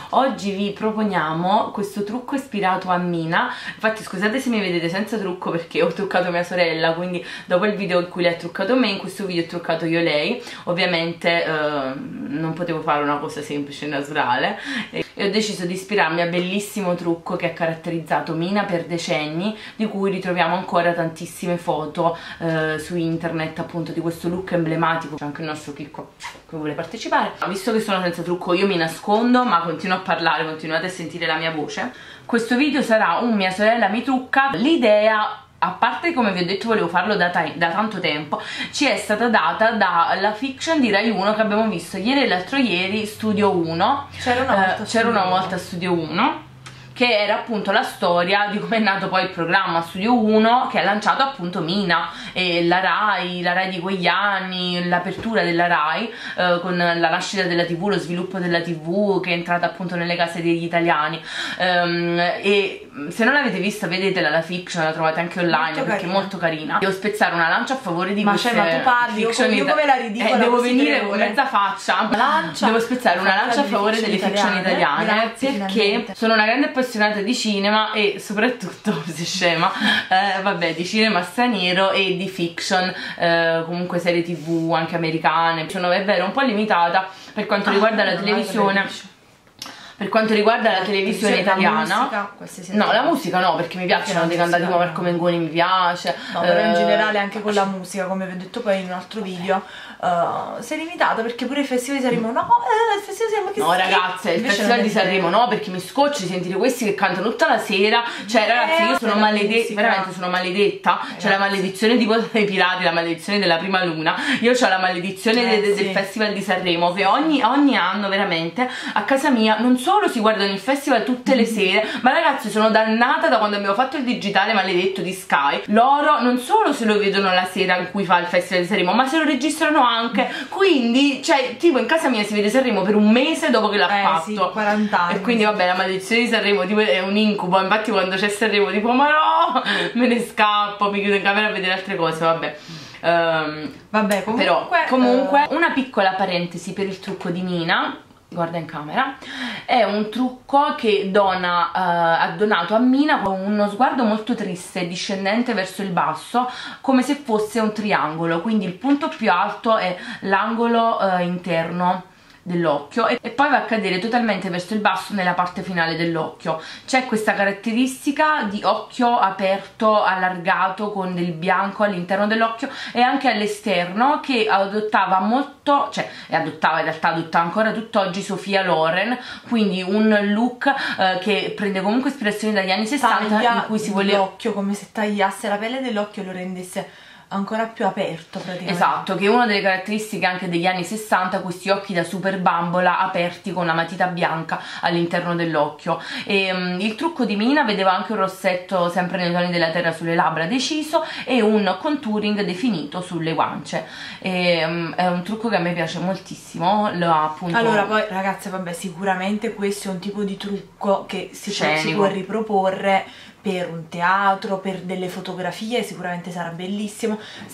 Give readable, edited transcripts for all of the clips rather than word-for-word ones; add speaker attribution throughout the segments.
Speaker 1: Oggi vi proponiamo questo trucco ispirato a Mina. Infatti scusate se mi vedete senza trucco perché ho truccato mia sorella, quindi dopo il video in cui lei ha truccato me, in questo video ho truccato io lei. Ovviamente non potevo fare una cosa semplice e naturale e ho deciso di ispirarmi al bellissimo trucco che ha caratterizzato Mina per decenni, di cui ritroviamo ancora tantissime foto su internet, appunto, di questo look emblematico. C'è anche il nostro Chicco che vuole partecipare. Visto che sono senza trucco io mi nascondo, ma continuo a parlare, continuate a sentire la mia voce. Questo video sarà un mia sorella mi trucca. L'idea, a parte come vi ho detto volevo farlo da tanto tempo, ci è stata data dalla fiction di Rai 1 che abbiamo visto ieri e l'altro ieri, Studio 1. C'era una volta Studio 1, che era appunto la storia di come è nato poi il programma Studio 1, che ha lanciato appunto Mina e la Rai di quegli anni, l'apertura della Rai con la nascita della TV, lo sviluppo della TV che è entrata appunto nelle case degli italiani. E se non l'avete vista vedetela la fiction, la trovate anche online perché è molto carina. Devo spezzare una lancia a favore di queste
Speaker 2: ma tu parli, io come la ridicola
Speaker 1: devo venire con mezza faccia, devo spezzare una lancia a favore delle fiction italiane, perché sono una grande appassionata di cinema e soprattutto, se scema, vabbè, di cinema straniero e di fiction, comunque serie tv anche americane. Sono, è vero, un po' limitata per quanto riguarda la televisione. Per quanto riguarda la televisione italiana, no, la musica no, perché mi piacciono dei cantati come Marco Mengoni, mi piace.
Speaker 2: No, però in generale anche con la musica, come vi ho detto poi in un altro video, si è limitata, perché pure il Festival di Sanremo, no, il Festival di Sanremo che
Speaker 1: no, ragazze, il Festival di Sanremo no, perché mi scoccio di sentire questi che cantano tutta la sera. Cioè ragazzi, io sono maledetta, veramente sono maledetta. C'è la maledizione tipo dei pirati, la maledizione della prima luna. Io ho la maledizione del Festival di Sanremo, che ogni anno veramente a casa mia non solo si guardano il festival tutte le sere, ma ragazzi sono dannata da quando abbiamo fatto il digitale maledetto di Sky. Loro non solo se lo vedono la sera in cui fa il Festival di Sanremo, ma se lo registrano anche. Quindi, cioè, tipo in casa mia si vede Sanremo per un mese dopo che l'ha fatto.
Speaker 2: Sì, 40 anni.
Speaker 1: E quindi vabbè, la maledizione di Sanremo tipo è un incubo. Infatti quando c'è Sanremo tipo ma no, me ne scappo, mi chiudo in camera a vedere altre cose, vabbè.
Speaker 2: Vabbè,
Speaker 1: comunque una piccola parentesi per il trucco di Mina. Guarda in camera, è un trucco che ha donato a Mina con uno sguardo molto triste, discendente verso il basso, come se fosse un triangolo, quindi il punto più alto è l'angolo interno dell'occhio e poi va a cadere totalmente verso il basso nella parte finale dell'occhio. C'è questa caratteristica di occhio aperto, allargato, con del bianco all'interno dell'occhio e anche all'esterno, che adottava molto, cioè adottava, in realtà adotta ancora tutt'oggi Sofia Loren, quindi un look che prende comunque ispirazione dagli anni 60, in cui si voleva
Speaker 2: l'occhio come se tagliasse la pelle dell'occhio e lo rendesse ancora più aperto praticamente.
Speaker 1: Esatto, che è una delle caratteristiche anche degli anni 60, questi occhi da super bambola aperti con una matita bianca all'interno dell'occhio. E il trucco di Mina vedeva anche un rossetto sempre nei toni della terra sulle labbra deciso e un contouring definito sulle guance. È un trucco che a me piace moltissimo. Appunto,
Speaker 2: allora poi ragazze, vabbè, sicuramente questo è un tipo di trucco che si può riproporre per un teatro, per delle fotografie, sicuramente sarà bellissimo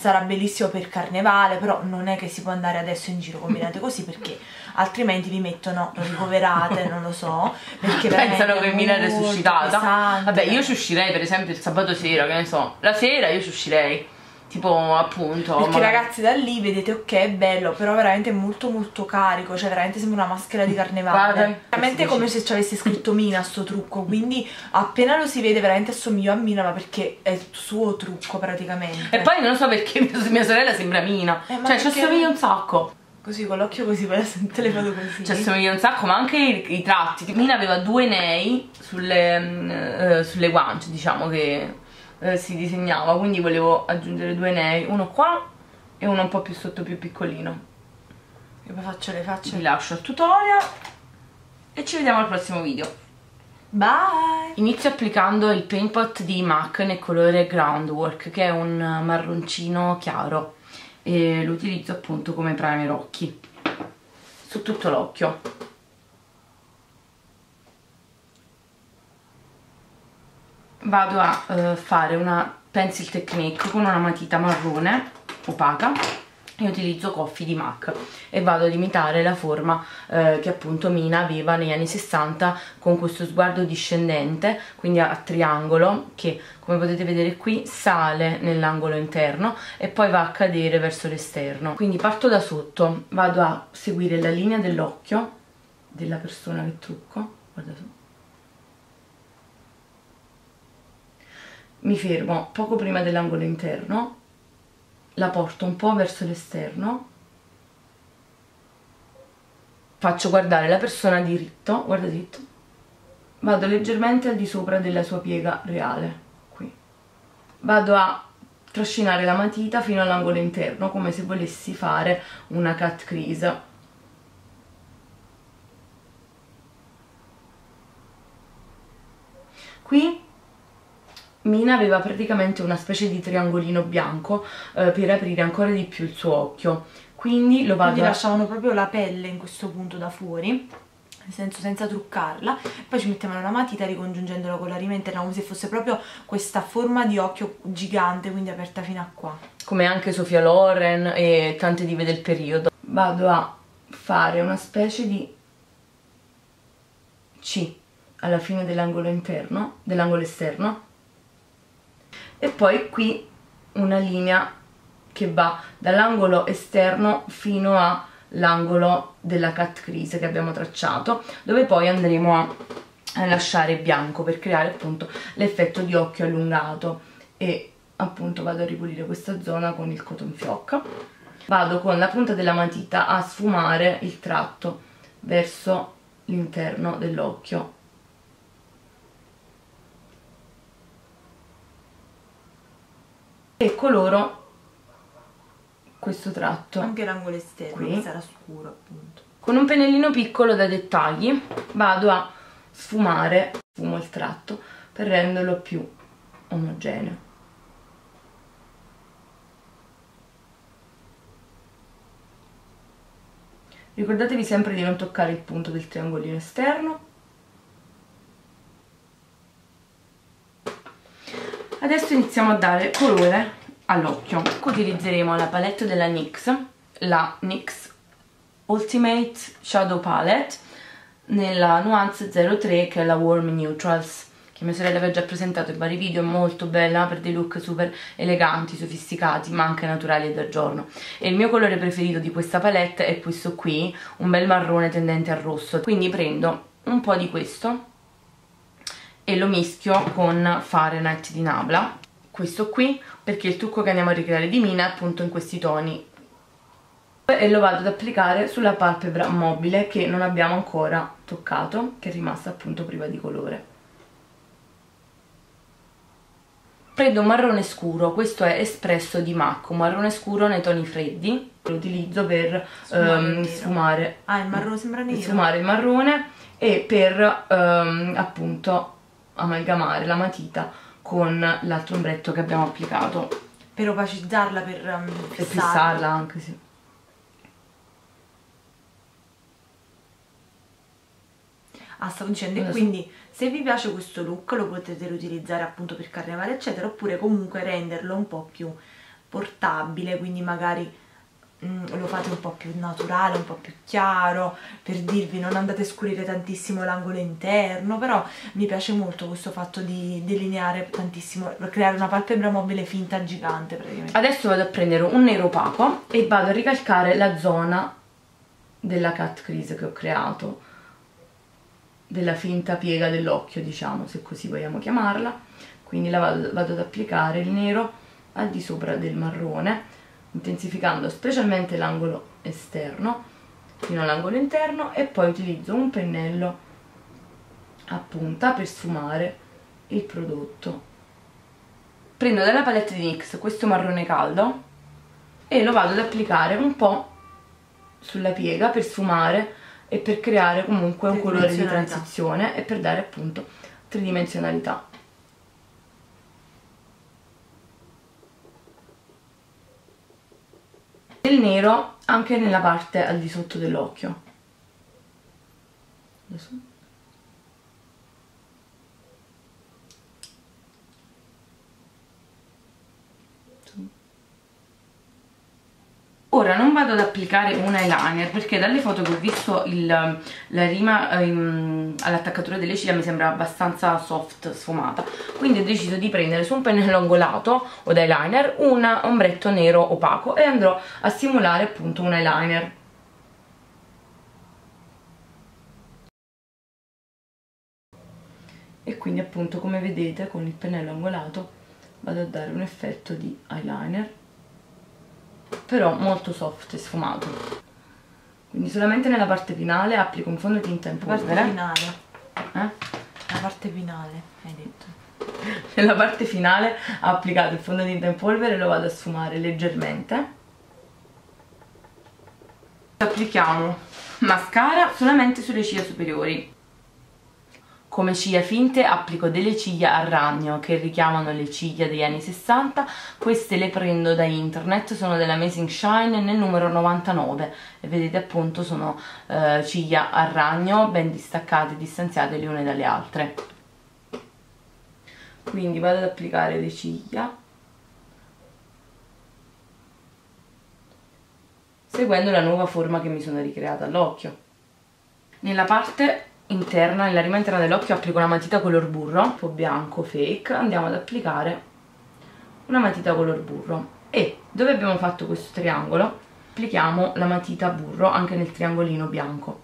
Speaker 2: per carnevale, però non è che si può andare adesso in giro combinate così, perché altrimenti vi mettono ricoverate, non lo so, perché
Speaker 1: pensano che Mina è resuscitata.
Speaker 2: Pesante.
Speaker 1: Vabbè, io ci uscirei per esempio il sabato sera, che ne so, la sera io ci uscirei, tipo appunto,
Speaker 2: perché ragazzi da lì vedete, ok, è bello, però veramente molto molto carico, cioè veramente sembra una maschera di carnevale, veramente come se ci avesse scritto Mina sto trucco, quindi appena lo si vede veramente assomiglia a Mina, ma perché è il suo trucco praticamente.
Speaker 1: E poi non so perché mia sorella sembra Mina, cioè ci assomiglia un sacco.
Speaker 2: Così con l'occhio così, poi te le foto così.
Speaker 1: Ci assomiglia un sacco, ma anche i tratti. Mina aveva due nei sulle guance, diciamo, che si disegnava, quindi volevo aggiungere due nei, uno qua e uno un po' più sotto, più piccolino.
Speaker 2: Io poi faccio le facce.
Speaker 1: Vi lascio il tutorial e ci vediamo al prossimo video.
Speaker 2: Bye!
Speaker 1: Inizio applicando il Paint Pot di MAC nel colore Groundwork, che è un marroncino chiaro, e lo utilizzo appunto come primer occhi su tutto l'occhio. Vado a fare una pencil technique con una matita marrone opaca io utilizzo Coffee di MAC e vado ad imitare la forma che appunto Mina aveva negli anni 60, con questo sguardo discendente, quindi a triangolo, che come potete vedere qui sale nell'angolo interno e poi va a cadere verso l'esterno. Quindi parto da sotto, vado a seguire la linea dell'occhio della persona che trucco, guarda tu. Mi fermo poco prima dell'angolo interno, la porto un po' verso l'esterno, faccio guardare la persona diritto, guarda dritto, vado leggermente al di sopra della sua piega reale, qui. Vado a trascinare la matita fino all'angolo interno, come se volessi fare una cut crease. Qui Mina aveva praticamente una specie di triangolino bianco per aprire ancora di più il suo occhio, quindi lo vado
Speaker 2: quindi lasciavano proprio la pelle in questo punto da fuori, nel senso senza truccarla, poi ci mettevano la matita ricongiungendola con la rima interna, come se fosse proprio questa forma di occhio gigante, quindi aperta fino a qua,
Speaker 1: come anche Sofia Loren e tante dive del periodo. Vado a fare una specie di C alla fine dell'angolo interno, dell'angolo esterno, e poi qui una linea che va dall'angolo esterno fino all'angolo della cut crease che abbiamo tracciato, dove poi andremo a lasciare bianco per creare appunto l'effetto di occhio allungato, e appunto vado a ripulire questa zona con il cotton fioc. Vado con la punta della matita a sfumare il tratto verso l'interno dell'occhio. E coloro questo tratto
Speaker 2: anche l'angolo esterno
Speaker 1: qui
Speaker 2: sarà scuro appunto.
Speaker 1: Con un pennellino piccolo da dettagli vado a sfumare, sfumo il tratto per renderlo più omogeneo. Ricordatevi sempre di non toccare il punto del triangolino esterno. Adesso iniziamo a dare colore all'occhio. Utilizzeremo la palette della NYX, la NYX Ultimate Shadow Palette, nella nuance 03, che è la Warm Neutrals, che mia sorella aveva già presentato in vari video. È molto bella per dei look super eleganti, sofisticati, ma anche naturali e da giorno. E il mio colore preferito di questa palette è questo qui, un bel marrone tendente al rosso. Quindi prendo un po' di questo e lo mischio con Fahrenheit di Nabla, questo qui, perché il trucco che andiamo a ricreare di Mina è appunto in questi toni, e lo vado ad applicare sulla palpebra mobile che non abbiamo ancora toccato, che è rimasta appunto priva di colore. Prendo un marrone scuro, questo è espresso di MAC, un marrone scuro nei toni freddi, lo utilizzo per sfumare
Speaker 2: il marrone sembra nero.
Speaker 1: Sfumare il marrone e per appunto amalgamare la matita con l'altro ombretto che abbiamo applicato,
Speaker 2: per opacizzarla, per
Speaker 1: fissarla anche, sì.
Speaker 2: Stavo dicendo, e quindi se vi piace questo look lo potete riutilizzare appunto per carnevale eccetera, oppure comunque renderlo un po' più portabile, quindi magari lo fate un po' più naturale, un po' più chiaro, per dirvi non andate a scurire tantissimo l'angolo interno. Però mi piace molto questo fatto di delineare tantissimo, per creare una palpebra mobile finta gigante praticamente.
Speaker 1: Adesso vado a prendere un nero opaco e vado a ricalcare la zona della cut crease che ho creato, della finta piega dell'occhio, diciamo, se così vogliamo chiamarla. Quindi vado ad applicare il nero al di sopra del marrone, intensificando specialmente l'angolo esterno fino all'angolo interno, e poi utilizzo un pennello a punta per sfumare il prodotto. Prendo dalla palette di NYX questo marrone caldo e lo vado ad applicare un po' sulla piega per sfumare e per creare comunque un colore di transizione e per dare appunto tridimensionalità. Il nero anche nella parte al di sotto dell'occhio. Ora non vado ad applicare un eyeliner perché dalle foto che ho visto la rima all'attaccatura delle ciglia mi sembra abbastanza soft, sfumata, quindi ho deciso di prendere su un pennello angolato o da eyeliner un ombretto nero opaco e andrò a simulare appunto un eyeliner. E quindi appunto, come vedete, con il pennello angolato vado a dare un effetto di eyeliner, però molto soft e sfumato. Quindi solamente nella parte finale applico un fondotinta in polvere.
Speaker 2: La parte finale? La parte finale, hai detto.
Speaker 1: Nella parte finale ho applicato il fondotinta in polvere e lo vado a sfumare leggermente. Applichiamo mascara solamente sulle ciglia superiori. Come ciglia finte applico delle ciglia a ragno che richiamano le ciglia degli anni 60, queste le prendo da internet, sono della Amazing Shine nel numero 99 e vedete appunto sono ciglia a ragno ben distaccate e distanziate le une dalle altre. Quindi vado ad applicare le ciglia seguendo la nuova forma che mi sono ricreata all'occhio. Nella parte interna, nella rima interna dell'occhio applico una matita color burro, un po' bianco fake, andiamo ad applicare una matita color burro e dove abbiamo fatto questo triangolo applichiamo la matita burro anche nel triangolino bianco.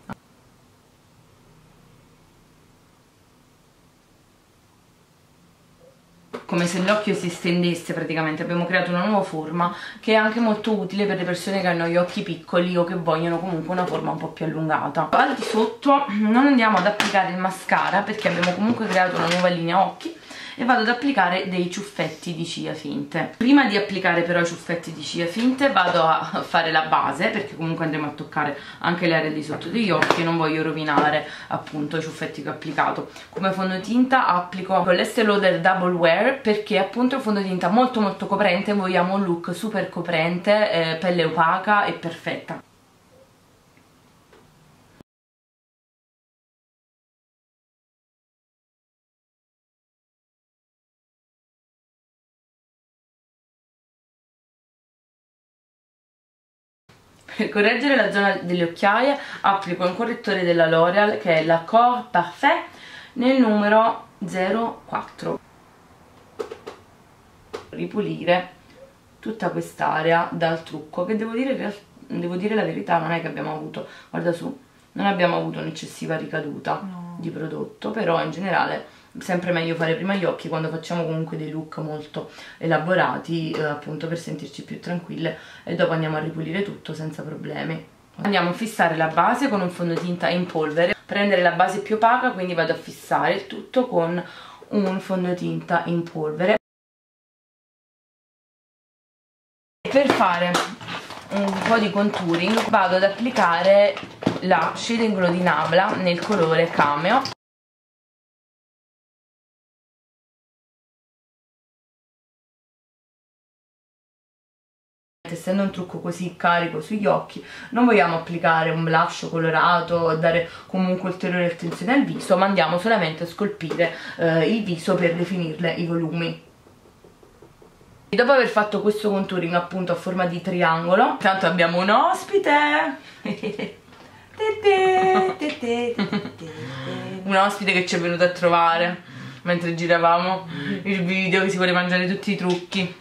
Speaker 1: Come se l'occhio si stendesse praticamente, abbiamo creato una nuova forma che è anche molto utile per le persone che hanno gli occhi piccoli o che vogliono comunque una forma un po' più allungata. Al di sotto non andiamo ad applicare il mascara perché abbiamo comunque creato una nuova linea occhi e vado ad applicare dei ciuffetti di ciglia finte. Prima di applicare però i ciuffetti di ciglia finte vado a fare la base perché comunque andremo a toccare anche l'area di sotto degli occhi e non voglio rovinare appunto i ciuffetti che ho applicato. Come fondotinta applico l'Estée Lauder Double Wear perché appunto è un fondotinta molto coprente, vogliamo un look super coprente, pelle opaca e perfetta. Per correggere la zona delle occhiaie applico un correttore della L'Oreal che è l'Accord Parfait nel numero 04. Ripulire tutta quest'area dal trucco che devo dire la verità, non è che abbiamo avuto, guarda su, non abbiamo avuto un'eccessiva ricaduta di prodotto, però in generale sempre meglio fare prima gli occhi quando facciamo comunque dei look molto elaborati, appunto per sentirci più tranquille, e dopo andiamo a ripulire tutto senza problemi. Andiamo a fissare la base con un fondotinta in polvere, prendere la base più opaca, quindi vado a fissare il tutto con un fondotinta in polvere. Per fare un po' di contouring vado ad applicare la Shade Glow di Nabla nel colore Cameo. Essendo un trucco così carico sugli occhi non vogliamo applicare un blush colorato, dare comunque ulteriore attenzione al viso, ma andiamo solamente a scolpire il viso per definirle i volumi. Dopo aver fatto questo contouring appunto a forma di triangolo, intanto abbiamo un ospite un ospite che ci è venuto a trovare mentre giravamo il video, che si vuole mangiare tutti i trucchi.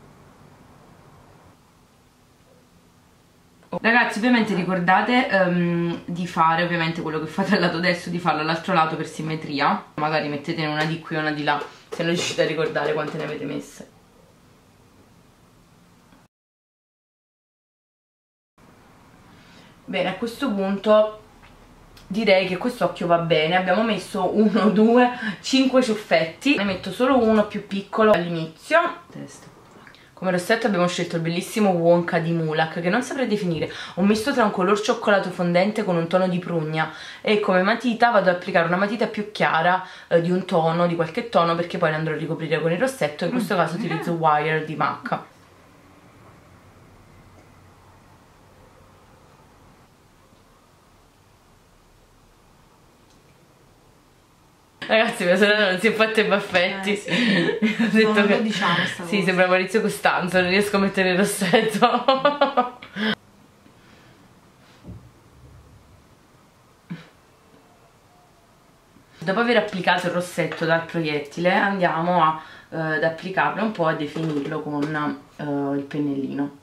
Speaker 1: Ragazzi, ovviamente ricordate di fare ovviamente quello che fate al lato destro, di farlo all'altro lato per simmetria. Magari mettetene una di qui e una di là, se non riuscite a ricordare quante ne avete messe. Bene, a questo punto direi che quest'occhio va bene. Abbiamo messo 1, 2, 5 ciuffetti. Ne metto solo uno più piccolo all'inizio. Come rossetto abbiamo scelto il bellissimo Wonka di Mulak, che non saprei definire, un misto tra un color cioccolato fondente con un tono di prugna, e come matita vado ad applicare una matita più chiara di un tono, di qualche tono, perché poi la andrò a ricoprire con il rossetto. In questo caso utilizzo Wire di MAC. Ragazzi, mia sorella non si è fatta i baffetti.
Speaker 2: Sì.
Speaker 1: Ho detto
Speaker 2: non
Speaker 1: che
Speaker 2: lo diciamo
Speaker 1: sì, sembra Maurizio Costanzo, non riesco a mettere il rossetto. Dopo aver applicato il rossetto dal proiettile andiamo ad applicarlo un po', a definirlo con il pennellino.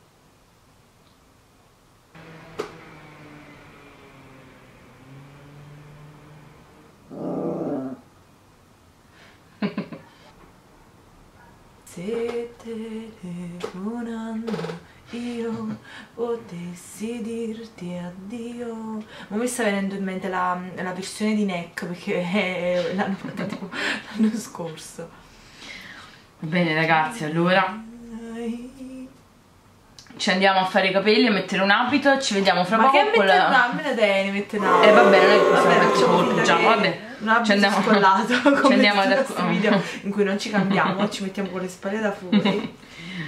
Speaker 2: Se telefonando io potessi dirti addio. Ma mi sta venendo in mente la versione di NEC, perché l'hanno fatta tipo l'anno scorso.
Speaker 1: Va bene ragazzi, allora ci andiamo a fare i capelli, a mettere un abito e ci vediamo fra poco.
Speaker 2: Ma che mettere un abito? Me ne devi mettere un abito.
Speaker 1: Vabbè, non è che possiamo
Speaker 2: Vabbè,
Speaker 1: mettere il pigiama, vabbè.
Speaker 2: Un abito scollato,
Speaker 1: ci
Speaker 2: come
Speaker 1: andiamo
Speaker 2: in questi video in cui non ci cambiamo, ci mettiamo con le spalle da fuori.